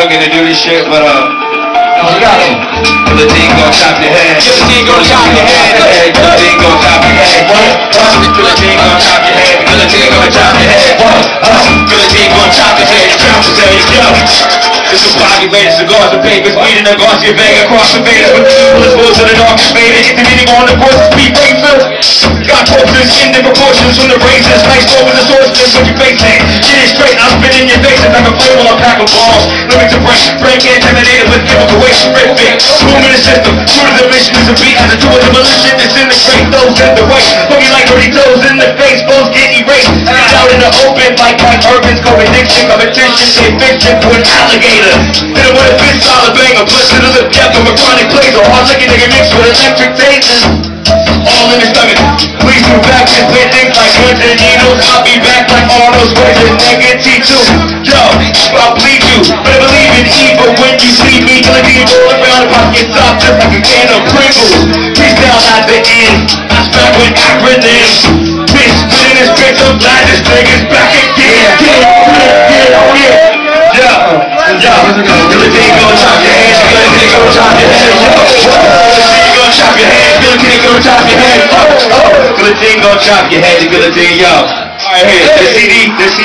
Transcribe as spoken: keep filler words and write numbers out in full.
youngin' to do this shit, but uh, no, we got him. Guillotine gon' chop your head. Guillotine gon' chop your head. Guillotine gon' chop your head. Guillotine gon' chop your head. Guillotine gon' chop your head. Guillotine gon' chop your head. Chop your head. Yo. This is populated cigars and papers, weed in the Garcia Vega, cross the Vegas with bullets, bulls in the dark faded, intervening on the courses, speed races. Got corpses in the proportions from the razors, nice over the source, just what you face it. Get it straight, I'll spit in your face like a flame on a pack of balls. Limit to break, break intimidated with chemical waste, rip big. Boom in the system, true to the mission is a beat, as a tool of demolition, disintegrate those in the way. Boogie like dirty toes in the face, bones get erased. Get out in the open like Mike Urban's co-addiction, competition, eviction for an alligator. Hit him with a fist solid banger, push to the depth of a chronic blazer, hard licking nigga mixed with electric tasers. All in his stomach, please do back and play things like guns and needles. I'll be back like Arnold Schwarzenegger, nigga T two. Yo, I'll bleed you, but I believe in evil when you see me. Gonna be roll around if I get soft just like a can of Pringles. Freestyle at the end, I smack with acronyms. Bitch, put in this bitch, I'm glad this nigga's back again. Yeah, yeah, yeah. Yo, guillotine gon' chop your head, guillotine gon' chop your head, guillotine gon' chop your head, guillotine gon' chop your head, guillotine gon' chop your head, guillotine, yo. Alright, here, the C D, the C D.